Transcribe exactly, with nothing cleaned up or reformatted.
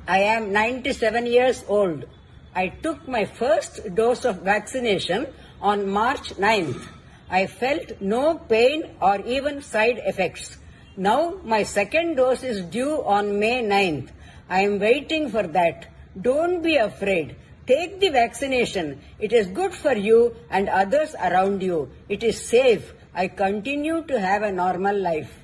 I am ninety-seven years old. I took my first dose of vaccination on March ninth. I felt no pain or even side effects. Now my second dose is due on May ninth. I am waiting for that. Don't be afraid. Take the vaccination. It is good for you and others around you. It is safe. I continue to have a normal life.